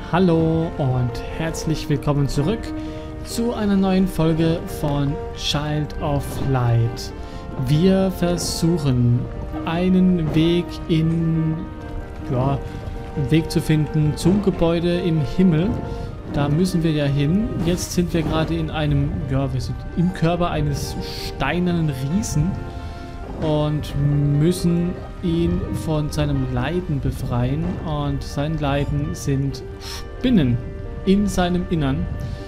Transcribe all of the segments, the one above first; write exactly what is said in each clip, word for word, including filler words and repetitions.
Hallo und herzlich willkommen zurück zu einer neuen Folge von Child of Light. Wir versuchen einen Weg in, ja, einen Weg zu finden zum Gebäude im Himmel. Da müssen wir ja hin. Jetzt sind wir gerade in einem, ja, wir sind im Körper eines steinernen Riesen und müssen ihn von seinem Leiden befreien. Und sein Leiden sind Spinnen in seinem Innern.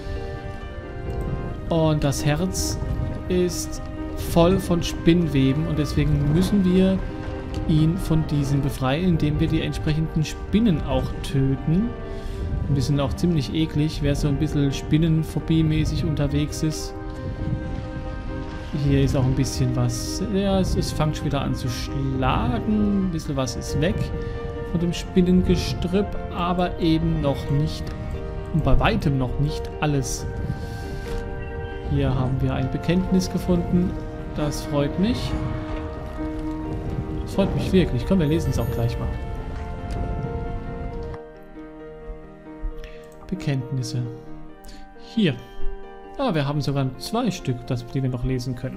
Und das Herz ist voll von Spinnweben und deswegen müssen wir ihn von diesen befreien, indem wir die entsprechenden Spinnen auch töten. Und die sind auch ziemlich eklig, wer so ein bisschen Spinnenphobie-mäßig unterwegs ist. Hier ist auch ein bisschen was, ja, es, es fängt schon wieder an zu schlagen, ein bisschen was ist weg von dem Spinnengestrüpp, aber eben noch nicht, und bei weitem noch nicht alles. Hier haben wir ein Bekenntnis gefunden, das freut mich. Das freut mich wirklich, komm, wir lesen es auch gleich mal. Bekenntnisse. Hier. Ah, wir haben sogar zwei Stück, das, die wir noch lesen können.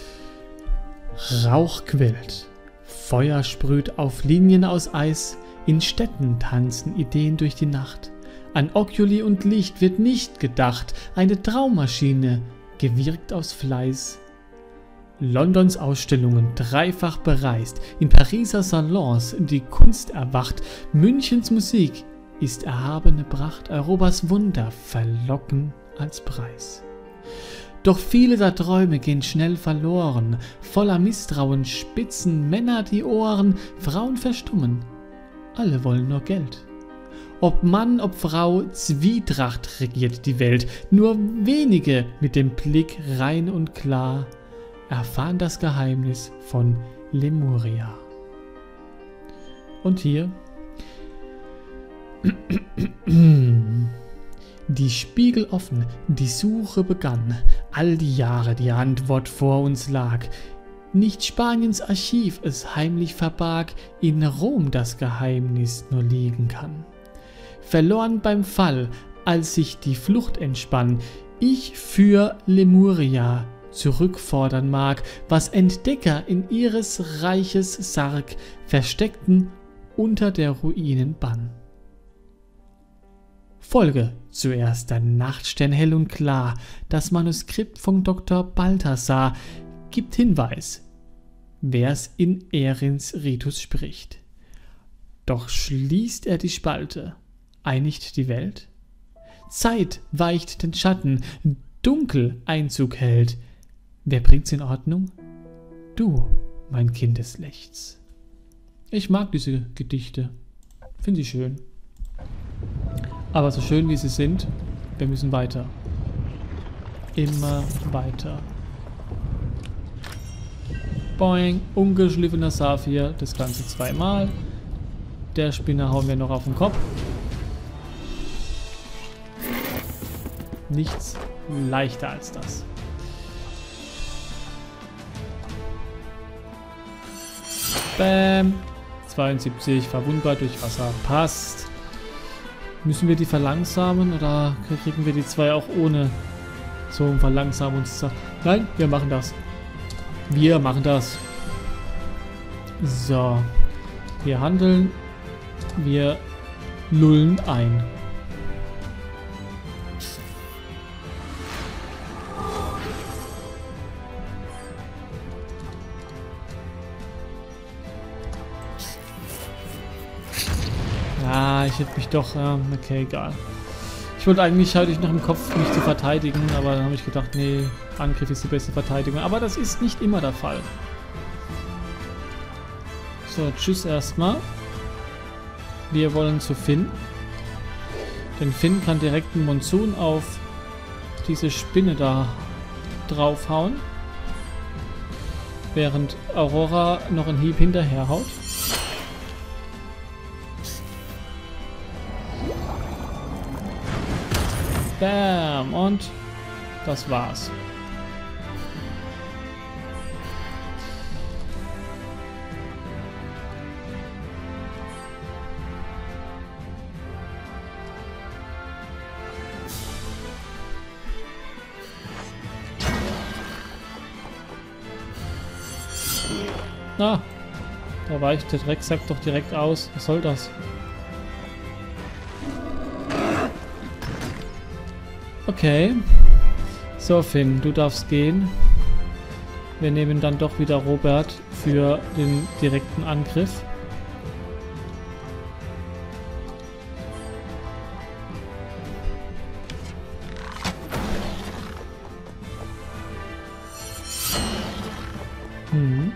Rauch quillt. Feuer sprüht auf Linien aus Eis. In Städten tanzen Ideen durch die Nacht. An Oculi und Licht wird nicht gedacht. Eine Traummaschine, gewirkt aus Fleiß. Londons Ausstellungen dreifach bereist. In Pariser Salons die Kunst erwacht. Münchens Musik ist erhabene Pracht. Europas Wunder verlocken als Preis. Doch viele der Träume gehen schnell verloren, voller Misstrauen spitzen Männer die Ohren, Frauen verstummen, alle wollen nur Geld. Ob Mann, ob Frau, Zwietracht regiert die Welt, nur wenige mit dem Blick rein und klar erfahren das Geheimnis von Lemuria. Und hier die Spiegel offen, die Suche begann, all die Jahre die Antwort vor uns lag. Nicht Spaniens Archiv es heimlich verbarg, in Rom das Geheimnis nur liegen kann. Verloren beim Fall, als sich die Flucht entspann, ich für Lemuria zurückfordern mag, was Entdecker in ihres Reiches Sarg versteckten unter der Ruinen Bann. Folge zuerst der Nachtstern hell und klar, das Manuskript von Doktor Balthasar gibt Hinweis, wer's in Erins Ritus spricht. Doch schließt er die Spalte, einigt die Welt? Zeit weicht den Schatten, dunkel Einzug hält. Wer bringt's in Ordnung? Du, mein Kindeslechts. Ich mag diese Gedichte, finde ich schön. Aber so schön wie sie sind, wir müssen weiter. Immer weiter. Boing, ungeschliffener Saphir, das Ganze zweimal. Der Spinner hauen wir noch auf den Kopf. Nichts leichter als das. Bam. zweiundsiebzig, verwundbar durch Wasser. Passt. Müssen wir die verlangsamen oder kriegen wir die zwei auch ohne so ein Verlangsamungszeit? Nein, wir machen das. Wir machen das. So. Wir handeln. Wir lullen ein. Ah, ich hätte mich doch... Ja, okay, egal. Ich wollte eigentlich, hatte ich noch im Kopf, mich zu verteidigen, aber dann habe ich gedacht, nee, Angriff ist die beste Verteidigung. Aber das ist nicht immer der Fall. So, tschüss erstmal. Wir wollen zu Finn. Denn Finn kann direkt einen Monsun auf diese Spinne da draufhauen. Während Aurora noch einen Hieb hinterher haut. Bam! Und das war's. Ah, da weicht der Drecksack doch direkt aus. Was soll das? Okay. So, Finn, du darfst gehen. Wir nehmen dann doch wieder Robert für den direkten Angriff. Hm.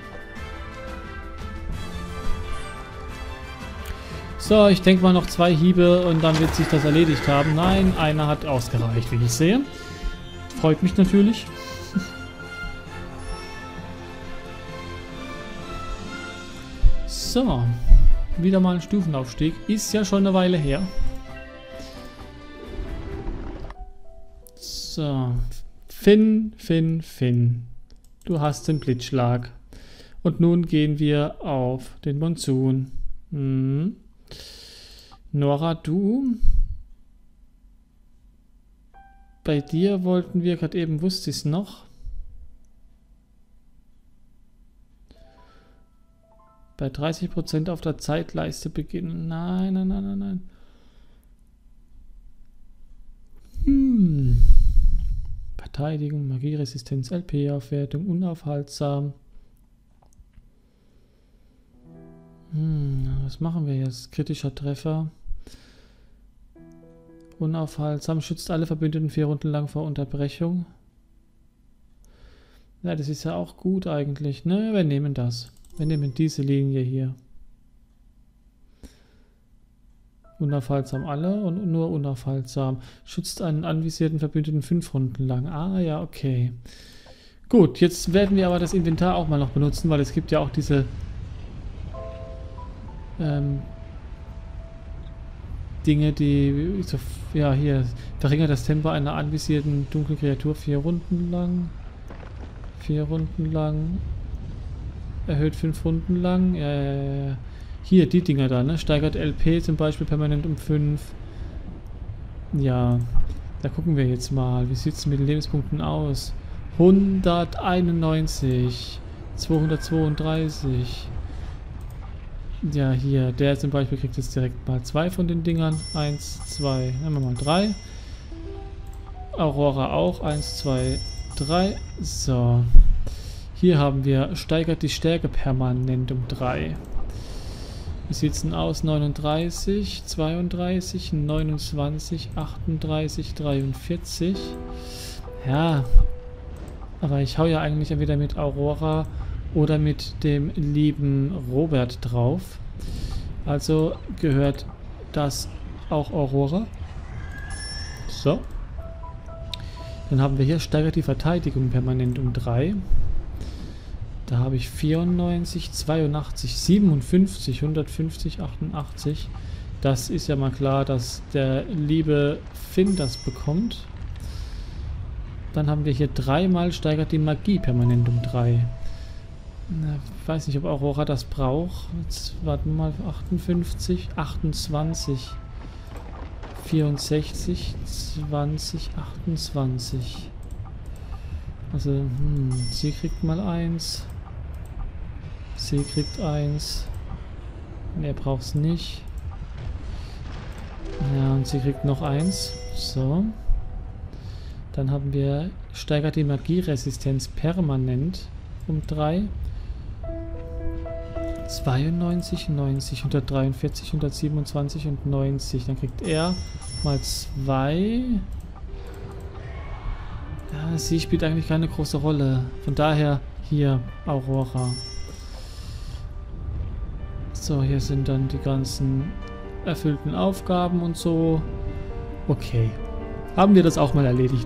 So, ich denke mal noch zwei Hiebe und dann wird sich das erledigt haben. Nein, einer hat ausgereicht, wie ich sehe. Freut mich natürlich. So, wieder mal ein Stufenaufstieg. Ist ja schon eine Weile her. So, Finn, Finn, Finn. Du hast den Blitzschlag. Und nun gehen wir auf den Monsun. Hm. Nora, du? Bei dir wollten wir gerade eben, wusste ich es noch. Bei dreißig Prozent auf der Zeitleiste beginnen. Nein, nein, nein, nein, nein. Hm. Verteidigung, Magieresistenz, L P-Aufwertung, unaufhaltsam. Hm, was machen wir jetzt? Kritischer Treffer. Unaufhaltsam, schützt alle Verbündeten vier Runden lang vor Unterbrechung. Ja, das ist ja auch gut eigentlich, ne? Wir nehmen das. Wir nehmen diese Linie hier. Unaufhaltsam alle und nur unaufhaltsam. Schützt einen anvisierten Verbündeten fünf Runden lang. Ah ja, okay. Gut, jetzt werden wir aber das Inventar auch mal noch benutzen, weil es gibt ja auch diese ähm, Dinge, die so, ja hier, verringert das Tempo einer anvisierten dunklen Kreatur vier Runden lang. Vier Runden lang. Erhöht fünf Runden lang. Ja, ja, ja. Hier, die Dinger da, ne? Steigert L P zum Beispiel permanent um fünf. Ja, da gucken wir jetzt mal. Wie sieht es mit den Lebenspunkten aus? hunderteinundneunzig. zweihundertzweiunddreißig. Ja, hier, der zum Beispiel kriegt jetzt direkt mal zwei von den Dingern. Eins, zwei, nehmen wir mal drei. Aurora auch. Eins, zwei, drei. So. Hier haben wir, steigert die Stärke permanent um drei. Wie sieht es denn aus? neununddreißig, zweiunddreißig, neunundzwanzig, achtunddreißig, dreiundvierzig. Ja, aber ich hau ja eigentlich entweder mit Aurora oder mit dem lieben Robert drauf. Also gehört das auch Aurora. So. Dann haben wir hier, steigert die Verteidigung permanent um drei. Da habe ich vierundneunzig, zweiundachtzig, siebenundfünfzig, hundertfünfzig, achtundachtzig. Das ist ja mal klar, dass der liebe Finn das bekommt. Dann haben wir hier dreimal, steigert die Magie permanent um drei. Ich weiß nicht, ob Aurora das braucht. Jetzt warten wir mal, achtundfünfzig, achtundzwanzig, vierundsechzig, zwanzig, achtundzwanzig. Also, hm, sie kriegt mal eins. Sie kriegt eins. Mehr braucht es nicht. Ja, und sie kriegt noch eins. So. Dann haben wir, steigert die Magieresistenz permanent um drei. zweiundneunzig, neunzig, hundertdreiundvierzig, hundertsiebenundzwanzig und neunzig. Dann kriegt er mal zwei. Ja, sie spielt eigentlich keine große Rolle. Von daher hier Aurora. So, hier sind dann die ganzen erfüllten Aufgaben und so. Okay. Haben wir das auch mal erledigt.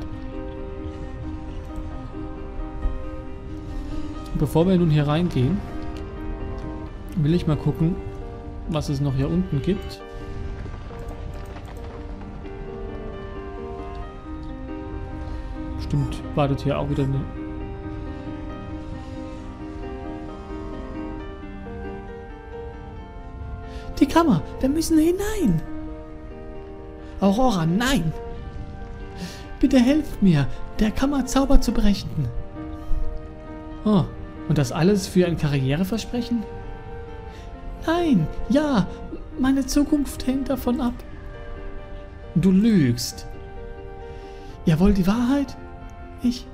Bevor wir nun hier reingehen, will ich mal gucken, was es noch hier unten gibt. Stimmt, wartet hier auch wieder eine... Die Kammer, wir müssen hinein. Aurora, nein. Bitte helft mir, der Kammerzauber zu brechen. Oh, Und das alles für ein Karriereversprechen? Nein, ja, meine Zukunft hängt davon ab. Du lügst. Ihr wollt die Wahrheit? Ich...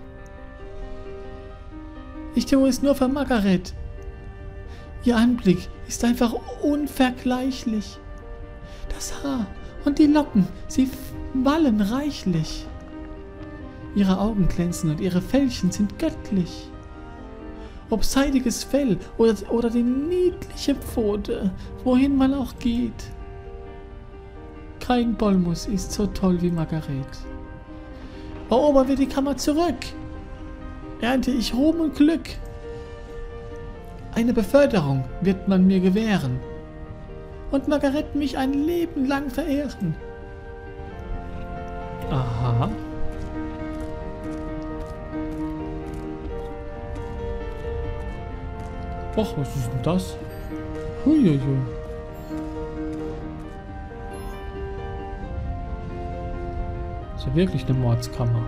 Ich tue es nur für Margaret. Ihr Anblick ist einfach unvergleichlich. Das Haar und die Locken, sie wallen reichlich. Ihre Augen glänzen und ihre Fellchen sind göttlich. Ob seidiges Fell oder, oder die niedliche Pfote, wohin man auch geht. Kein Bolmus ist so toll wie Margaret. Erobern wir die Kammer zurück. Ernte ich Ruhm und Glück. Eine Beförderung wird man mir gewähren. Und Margaret mich ein Leben lang verehren. Aha. Och, was ist denn das? Huiuiui. Ist ja wirklich eine Mordskammer.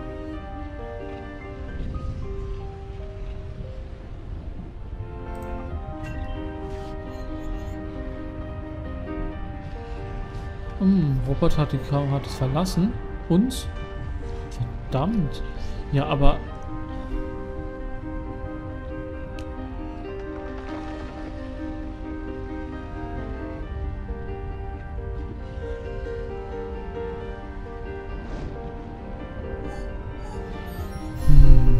Hm, Robert hat, die, hat es verlassen. Uns? Verdammt. Ja, aber... Hm.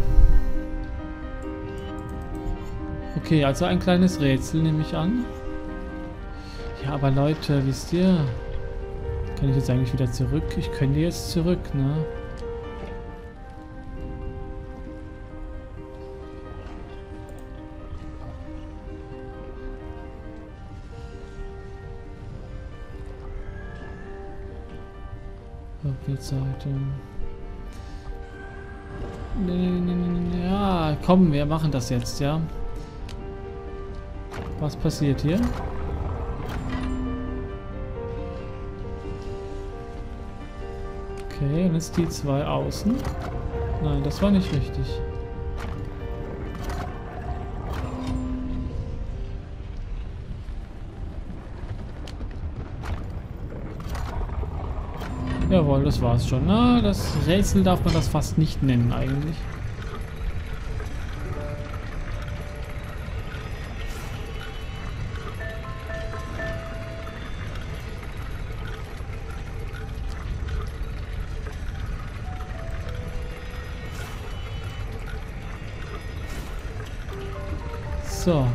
Okay, also ein kleines Rätsel nehme ich an. Ja, aber Leute, wisst ihr... Kann ich jetzt eigentlich wieder zurück? Ich könnte jetzt zurück, ne? Seite. Nee, nee, nee, nee. Ja, komm, wir machen das jetzt, ja. Was passiert hier? Okay, und jetzt die zwei außen. Nein, das war nicht richtig. Jawohl, das war's schon. Na, das Rätsel darf man das fast nicht nennen eigentlich. So.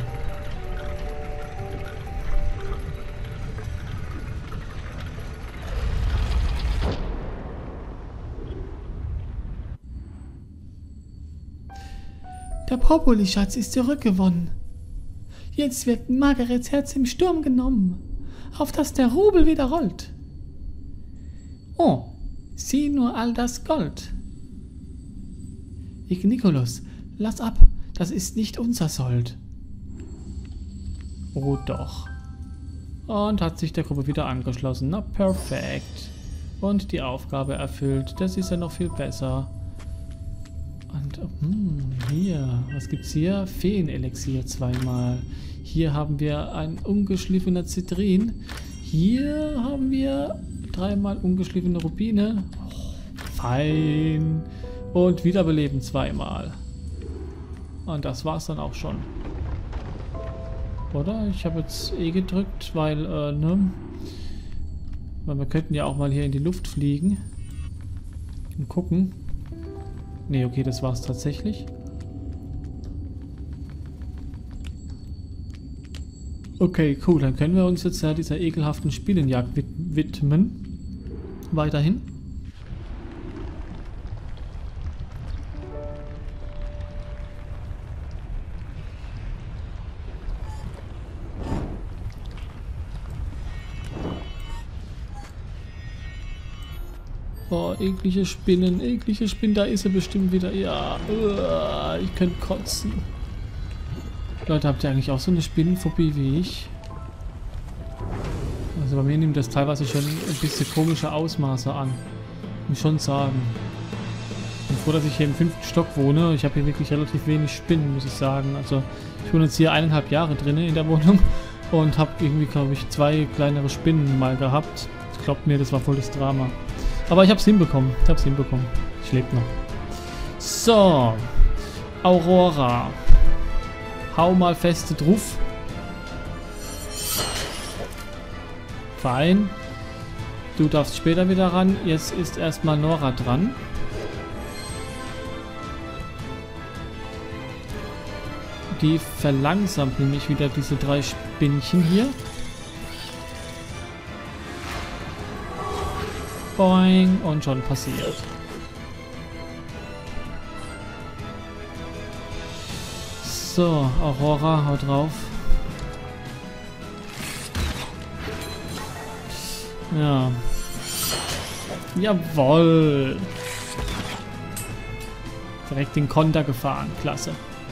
Der Populi-Schatz ist zurückgewonnen. Jetzt wird Margarets Herz im Sturm genommen, auf dass der Rubel wieder rollt. Oh, sieh nur all das Gold. Igniculus, lass ab, das ist nicht unser Sold. Oh doch. Und hat sich der Gruppe wieder angeschlossen. Na, perfekt. Und die Aufgabe erfüllt. Das ist ja noch viel besser. Und, hm, hier. Was gibt's hier? Feenelixier zweimal. Hier haben wir ein ungeschliffener Zitrin. Hier haben wir dreimal ungeschliffene Rubine. Oh, fein. Und Wiederbeleben zweimal. Und das war's dann auch schon. Oder? Ich habe jetzt E gedrückt, weil, äh, ne? Weil wir könnten ja auch mal hier in die Luft fliegen. Und gucken. Ne, okay, das war's tatsächlich. Okay, cool. Dann können wir uns jetzt ja dieser ekelhaften Spielenjagd wid widmen. Weiterhin. Oh, eklige Spinnen, eklige Spinnen, da ist er bestimmt wieder. Ja, uh, ich könnte kotzen. Leute, habt ihr eigentlich auch so eine Spinnenphobie wie ich? Also bei mir nimmt das teilweise schon ein bisschen komische Ausmaße an. Muss schon sagen. Ich bin froh, dass ich hier im fünften Stock wohne. Ich habe hier wirklich relativ wenig Spinnen, muss ich sagen. Also ich wohne jetzt hier eineinhalb Jahre drin in der Wohnung und habe irgendwie, glaube ich, zwei kleinere Spinnen mal gehabt. Glaubt mir, das war voll das Drama. Aber ich habe es hinbekommen. Ich habe es hinbekommen. Ich lebe noch. So. Aurora. Hau mal feste drauf. Fein. Du darfst später wieder ran. Jetzt ist erstmal Nora dran. Die verlangsamt nämlich wieder diese drei Spinnchen hier. Boing. Und schon passiert. So, Aurora, haut drauf. Ja. Jawohl. Direkt den Konter gefahren. Klasse.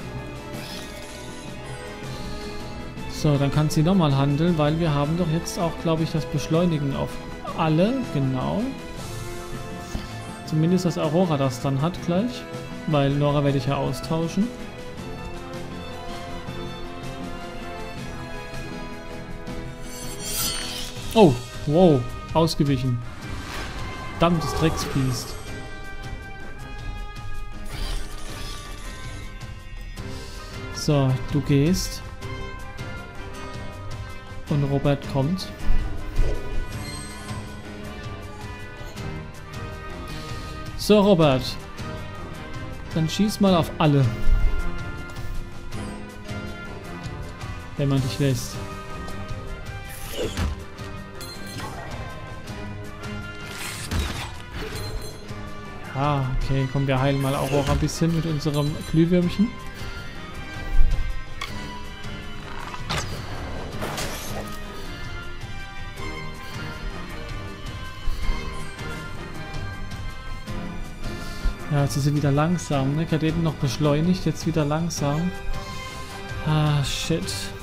So, dann kann sie nochmal handeln, weil wir haben doch jetzt auch, glaube ich, das Beschleunigen auf alle. Genau. Zumindest, dass Aurora das dann hat gleich. Weil Nora werde ich ja austauschen. Oh, wow, ausgewichen. Verdammtes Drecksbiest. So, du gehst. Und Robert kommt. So, Robert. Dann schieß mal auf alle. Wenn man dich lässt. Ah, okay, komm, wir heilen mal Aurora ein bisschen mit unserem Glühwürmchen. Ja, jetzt ist sie wieder langsam, ne? Ich hatte eben noch beschleunigt, jetzt wieder langsam. Ah, shit.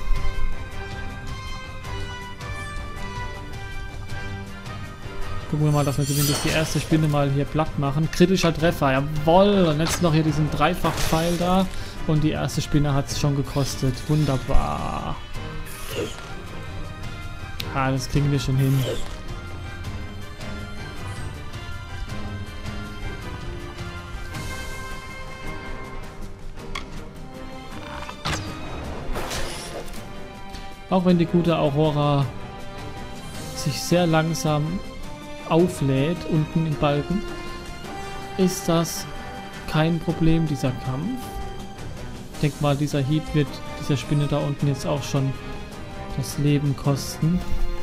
Gucken wir mal, dass wir zumindest die erste Spinne mal hier platt machen. Kritischer Treffer, jawohl. Und jetzt noch hier diesen Dreifach-Pfeil da. Und die erste Spinne hat es schon gekostet. Wunderbar. Ah, das kriegen wir schon hin. Auch wenn die gute Aurora sich sehr langsam auflädt unten im Balken, ist das kein Problem, dieser Kampf. Ich denke mal, dieser Hieb wird dieser Spinne da unten jetzt auch schon das Leben kosten.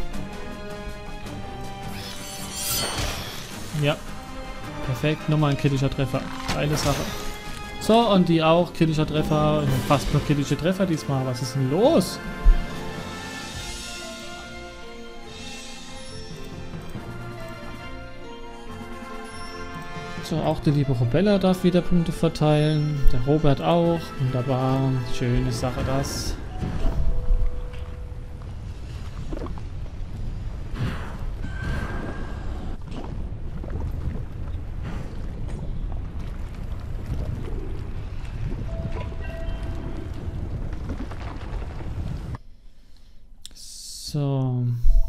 Ja, perfekt. Nochmal ein kritischer Treffer. Geile Sache. So, und die auch. Kritischer Treffer. Fast nur kritische Treffer diesmal. Was ist denn los? So, auch die liebe Robella darf wieder Punkte verteilen. Der Robert auch. Wunderbar. Schöne Sache das. So.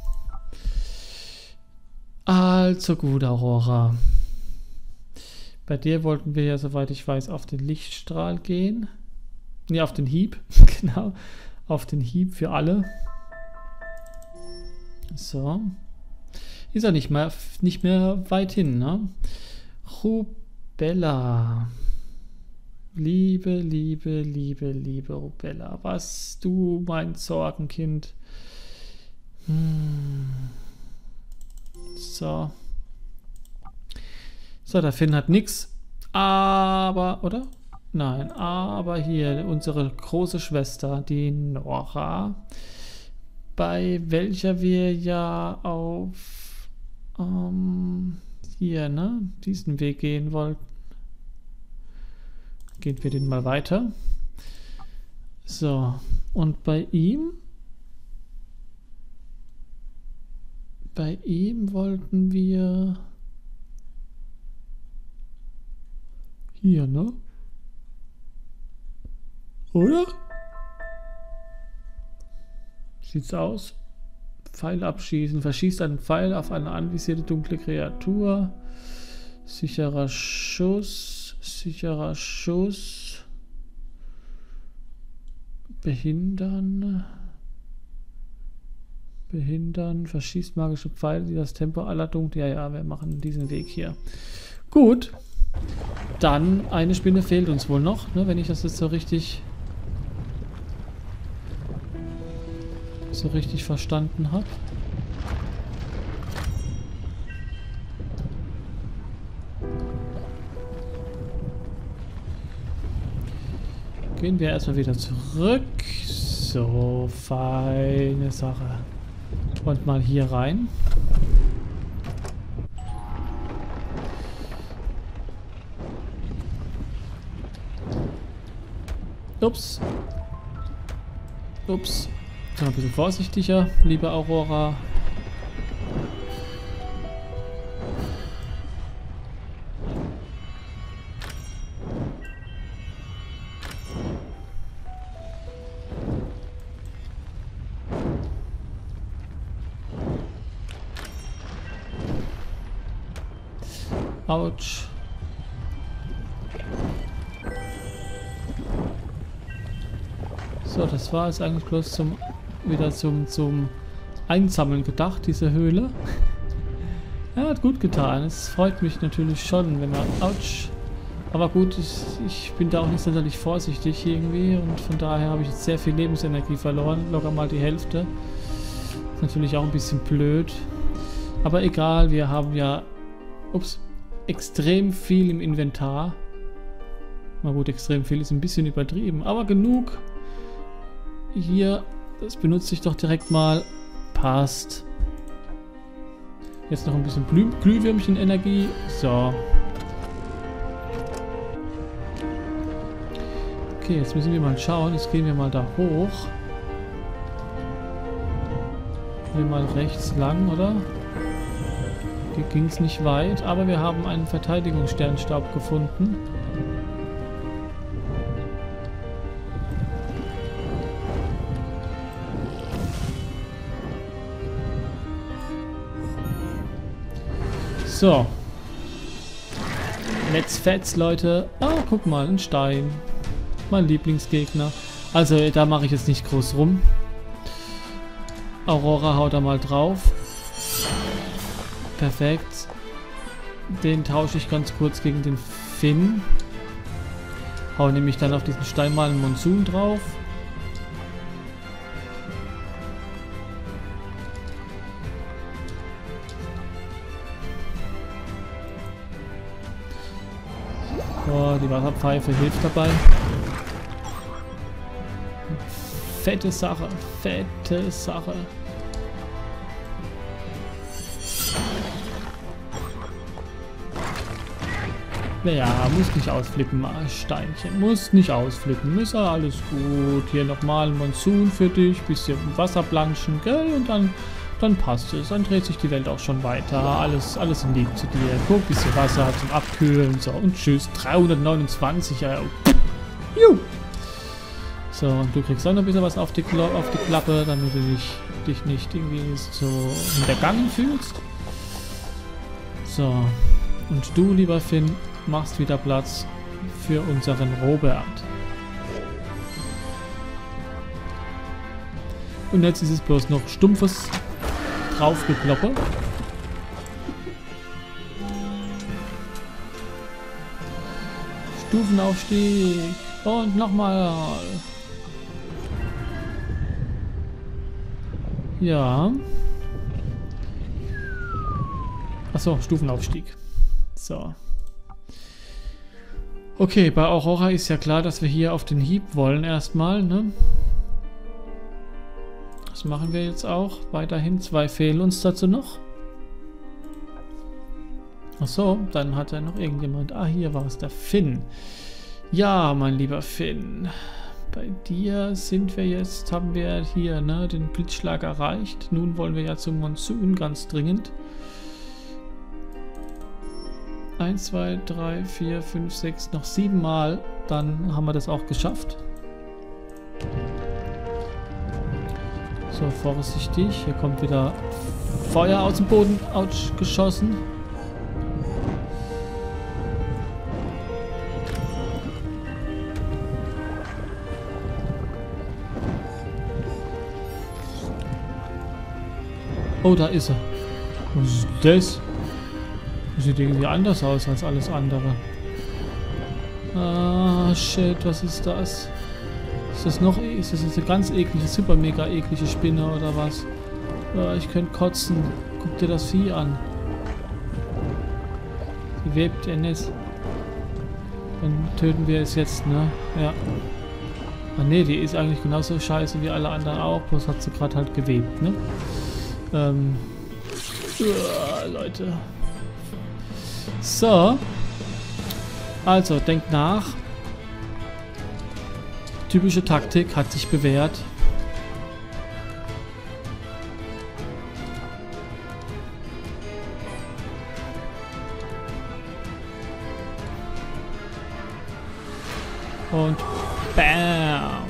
Also gut, Aurora. Bei dir wollten wir ja, soweit ich weiß, auf den Lichtstrahl gehen. Ne, auf den Hieb. Genau. Auf den Hieb für alle. So. Ist ja nicht mehr, nicht mehr weit hin, ne? Rubella. Liebe, liebe, liebe, liebe Rubella. Was du, mein Sorgenkind. Hm. So. So, der Finn hat nichts. Aber, oder? Nein, aber hier unsere große Schwester, die Nora, bei welcher wir ja auf ähm, hier, ne, diesen Weg gehen wollten. Gehen wir den mal weiter. So, und bei ihm, bei ihm wollten wir Hier, ne? Oder? Sieht's aus? Pfeil abschießen. Verschießt einen Pfeil auf eine anvisierte dunkle Kreatur. Sicherer Schuss. Sicherer Schuss. Behindern. Behindern. Verschießt magische Pfeile, die das Tempo aller dunklen... Ja, ja, wir machen diesen Weg hier. Gut. Dann eine Spinne fehlt uns wohl noch, ne, wenn ich das jetzt so richtig... so richtig verstanden habe. Gehen wir erstmal wieder zurück. So, feine Sache. Und mal hier rein. Ups. Ups. Ein bisschen vorsichtiger, liebe Aurora. Autsch. So, das war es eigentlich bloß zum wieder zum, zum Einsammeln gedacht, diese Höhle. Ja, hat gut getan. Es freut mich natürlich schon, wenn man... Autsch. Aber gut, ich, ich bin da auch nicht sonderlich vorsichtig irgendwie und von daher habe ich jetzt sehr viel Lebensenergie verloren. Locker mal die Hälfte. Ist natürlich auch ein bisschen blöd. Aber egal, wir haben ja... Ups. Extrem viel im Inventar. Na gut, extrem viel ist ein bisschen übertrieben, aber genug. Hier... Das benutze ich doch direkt mal. Passt. Jetzt noch ein bisschen Glüh Glühwürmchen-Energie. So. Okay, jetzt müssen wir mal schauen. Jetzt gehen wir mal da hoch. Gehen wir mal rechts lang, oder? Hier ging es nicht weit, aber wir haben einen Verteidigungssternstab gefunden. So. Let's fetz, Leute. Ah, guck mal, ein Stein. Mein Lieblingsgegner. Also, da mache ich jetzt nicht groß rum. Aurora haut da mal drauf. Perfekt. Den tausche ich ganz kurz gegen den Finn. Hau nämlich dann auf diesen Stein mal einen Monsun drauf. Oh, die Wasserpfeife hilft dabei. Fette Sache, fette Sache. Naja, muss nicht ausflippen, Steinchen. Muss nicht ausflippen. Ist ja alles gut. Hier nochmal ein Monsun für dich. Bisschen Wasser planschen, gell? Und dann, dann passt es. Dann dreht sich die Welt auch schon weiter. Alles, alles liegt zu dir. Guck, bisschen Wasser zum Abkühlen. So, und tschüss. dreihundertneunundzwanzig. Ja. Juhu. So, und du kriegst auch noch ein bisschen was auf die, Klo auf die Klappe, damit du dich, dich nicht irgendwie so hintergangen fühlst. So. Und du, lieber Finn, machst wieder Platz für unseren Robert. Und jetzt ist es bloß noch stumpfes Draufgekloppe. Stufenaufstieg. Und nochmal. Ja. Achso, Stufenaufstieg. So. Okay, bei Aurora ist ja klar, dass wir hier auf den Hieb wollen erstmal, ne? Das machen wir jetzt auch. Weiterhin zwei fehlen uns dazu noch. Achso, dann hat er noch irgendjemand. Ah, hier war es der Finn. Ja, mein lieber Finn. Bei dir sind wir jetzt, haben wir hier, ne, den Blitzschlag erreicht. Nun wollen wir ja zum Monsun ganz dringend. eins, zwei, drei, vier, fünf, sechs, noch sieben Mal. Dann haben wir das auch geschafft. So, vorsichtig. Hier kommt wieder Feuer aus dem Boden Autsch, geschossen. Oh, da ist er. Was ist das? Das sieht irgendwie anders aus als alles andere. Ah, shit, was ist das? Ist das noch, ist das eine ganz eklige, super mega eklige Spinne oder was? Ah, ich könnte kotzen. Guck dir das Vieh an. Die webt ja nicht. Dann töten wir es jetzt, ne? Ja. Ah ne, die ist eigentlich genauso scheiße wie alle anderen auch, bloß hat sie gerade halt gewebt, ne? Ähm. Uah, Leute. So. Also, denkt nach. Typische Taktik hat sich bewährt. Und bam.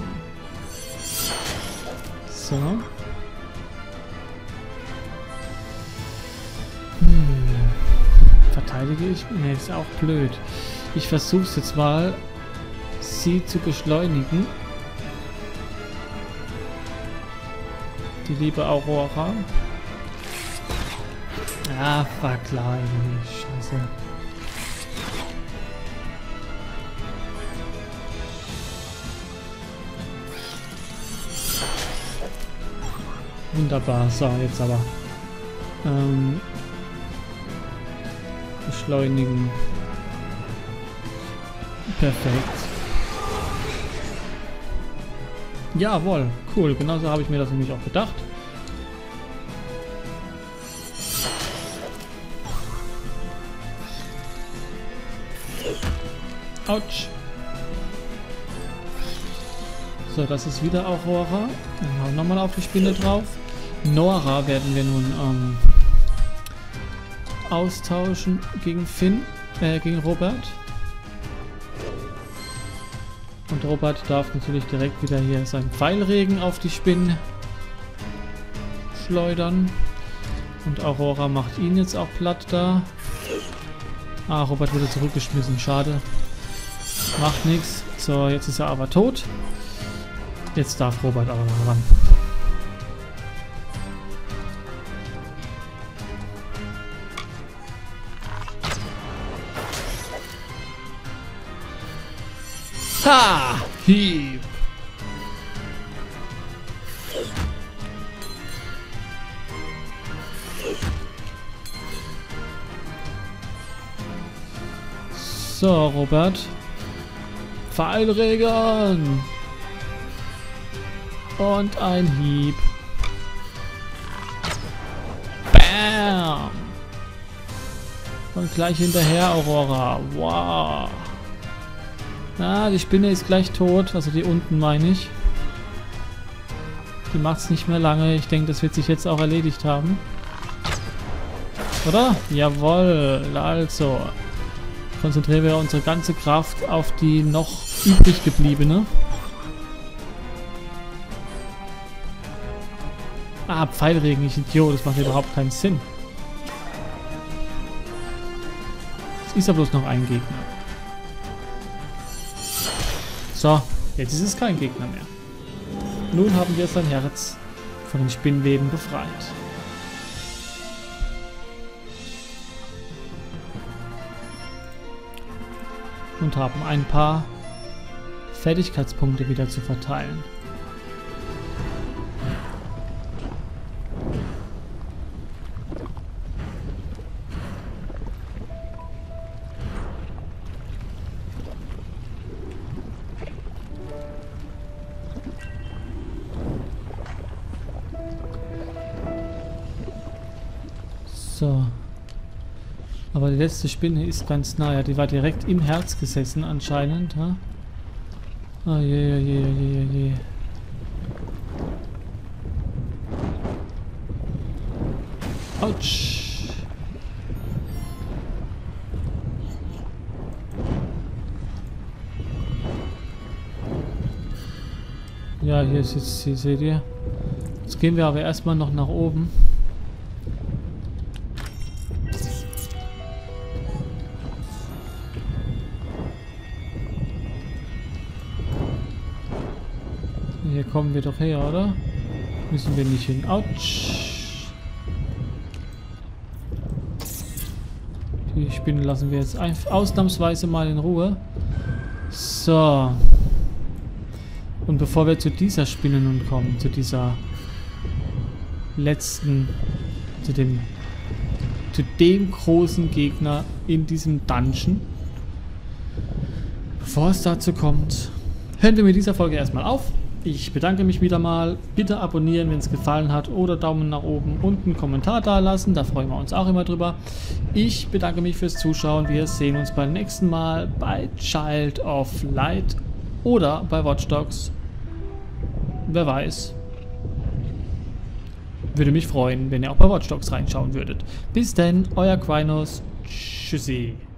So. Verteidige ich? Ne, ist auch blöd. Ich versuche es jetzt mal, sie zu beschleunigen. Die liebe Aurora. Ah, war klar irgendwie. Scheiße. Wunderbar. So, jetzt aber. Ähm... Beschleunigen. Perfekt. Jawohl, cool. Genauso habe ich mir das nämlich auch gedacht. Autsch. So, das ist wieder Aurora. Dann hauen wir nochmal auf die Spinne drauf. Nora werden wir nun ähm, austauschen gegen Finn, äh, gegen Robert. Und Robert darf natürlich direkt wieder hier seinen Pfeilregen auf die Spinnen schleudern. Und Aurora macht ihn jetzt auch platt da. Ah, Robert wurde zurückgeschmissen, schade. Macht nichts. So, jetzt ist er aber tot. Jetzt darf Robert aber noch ran. Ha! Hieb! So, Robert. Pfeilregen! Und ein Hieb. Bam! Und gleich hinterher Aurora. Wow! Na, die Spinne ist gleich tot. Also die unten meine ich. Die macht es nicht mehr lange. Ich denke, das wird sich jetzt auch erledigt haben. Oder? Jawohl. Also. Konzentrieren wir unsere ganze Kraft auf die noch übrig gebliebene. Ah, Pfeilregen, ich Idiot. Das macht überhaupt keinen Sinn. Es ist ja bloß noch ein Gegner. So, jetzt ist es kein Gegner mehr. Nun haben wir sein Herz von den Spinnweben befreit. Und haben ein paar Fertigkeitspunkte wieder zu verteilen. So. Aber die letzte Spinne ist ganz nah. Ja, die war direkt im Herz gesessen anscheinend. Ha? Ah, je, je, je, je, je. Autsch. Ja, hier ist jetzt, hier seht ihr. Jetzt gehen wir aber erstmal noch nach oben. Hier kommen wir doch her, oder? Müssen wir nicht hin. Autsch! Die Spinne lassen wir jetzt ausnahmsweise mal in Ruhe. So. Und bevor wir zu dieser Spinne nun kommen, zu dieser letzten, zu dem, zu dem großen Gegner in diesem Dungeon, bevor es dazu kommt, hören wir mit dieser Folge erstmal auf. Ich bedanke mich wieder mal. Bitte abonnieren, wenn es gefallen hat, oder Daumen nach oben und einen Kommentar da lassen. Da freuen wir uns auch immer drüber. Ich bedanke mich fürs Zuschauen. Wir sehen uns beim nächsten Mal bei Child of Light oder bei Watch Dogs. Wer weiß. Würde mich freuen, wenn ihr auch bei Watch Dogs reinschauen würdet. Bis denn, euer Quainos. Tschüssi.